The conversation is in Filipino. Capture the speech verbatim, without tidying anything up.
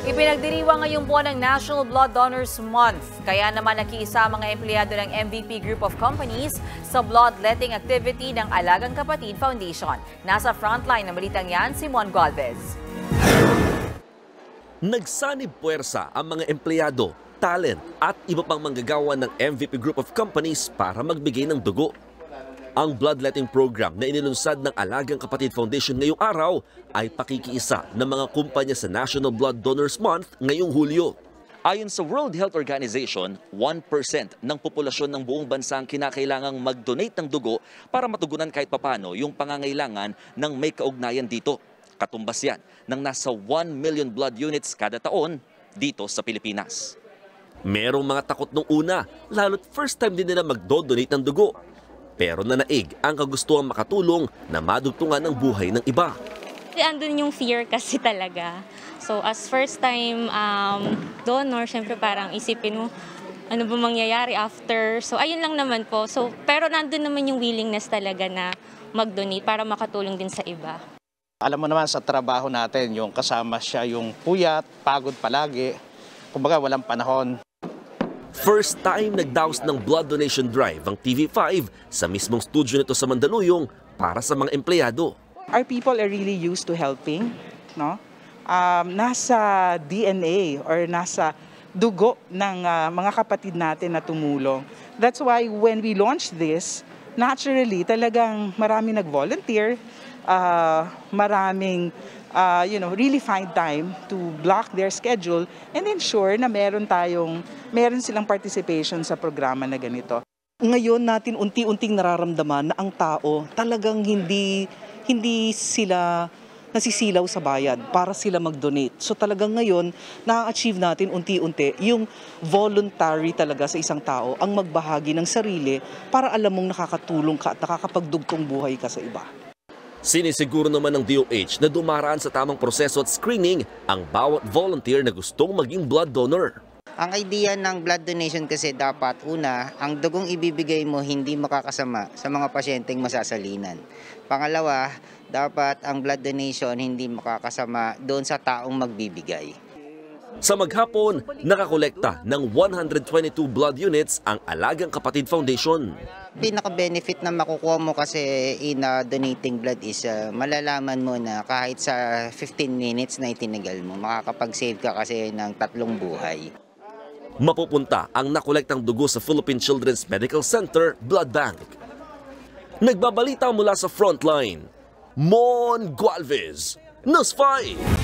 Ipinagdiriwang ngayong buwan ng National Blood Donors Month. Kaya naman nakiisa mga empleyado ng M V P Group of Companies sa bloodletting activity ng Alagang Kapatid Foundation. Nasa frontline ng balitang yan, si Mon Galvez. Nagsanib puwersa ang mga empleyado, talent at iba pang manggagawa ng M V P Group of Companies para magbigay ng dugo. Ang bloodletting program na inilunsad ng Alagang Kapatid Foundation ngayong araw ay pakikiisa ng mga kumpanya sa National Blood Donors Month ngayong Hulyo. Ayon sa World Health Organization, one percent ng populasyon ng buong bansa ang kinakailangang mag-donate ng dugo para matugunan kahit papano yung pangangailangan ng may kaugnayan dito. Katumbas yan ng nasa one million blood units kada taon dito sa Pilipinas. Merong mga takot nung una, lalo't first time din nila mag-donate ng dugo. Pero nanaig ang kagustuhang makatulong na madugtungan ang buhay ng iba. Andun yung fear kasi talaga. So as first time um, donor, syempre parang isipin mo, ano ba mangyayari after? So ayun lang naman po. So, pero nandun naman yung willingness talaga na mag-donate para makatulong din sa iba. Alam mo naman sa trabaho natin, yung kasama siya yung puyat, pagod palagi, kumbaga walang panahon. First time nagdaos ng blood donation drive ang T V five sa mismong studio nito sa Mandaluyong para sa mga empleyado. Our people are really used to helping, no? Um, nasa D N A or nasa dugo ng uh, mga kapatid natin na tumulong. That's why when we launched this, naturally talagang marami nag-volunteer, uh, maraming uh, you know, really find time to block their schedule and ensure na meron tayong meron silang participation sa programa na ganito. Ngayon natin unti-unting nararamdaman na ang tao talagang hindi hindi sila nasisilaw sa bayad para sila mag-donate. So talagang ngayon na-achieve natin unti-unti yung voluntary talaga sa isang tao ang magbahagi ng sarili para alam mong nakakatulong ka at nakakapagdugtong buhay ka sa iba. Sinisiguro naman ng D O H na dumaraan sa tamang proseso at screening ang bawat volunteer na gustong maging blood donor. Ang idea ng blood donation kasi dapat una, ang dugong ibibigay mo hindi makakasama sa mga pasyenteng masasalinan. Pangalawa, dapat ang blood donation hindi makakasama doon sa taong magbibigay. Sa maghapon, nakakolekta ng one hundred twenty-two blood units ang Alagang Kapatid Foundation. Pinaka-benefit na makukuha mo kasi in uh, donating blood is uh, malalaman mo na kahit sa fifteen minutes na itinagal mo, makakapag-save ka kasi ng tatlong buhay. Mapupunta ang nakolektang dugo sa Philippine Children's Medical Center Blood Bank. Nagbabalita mula sa frontline, Mon Galvez, News five.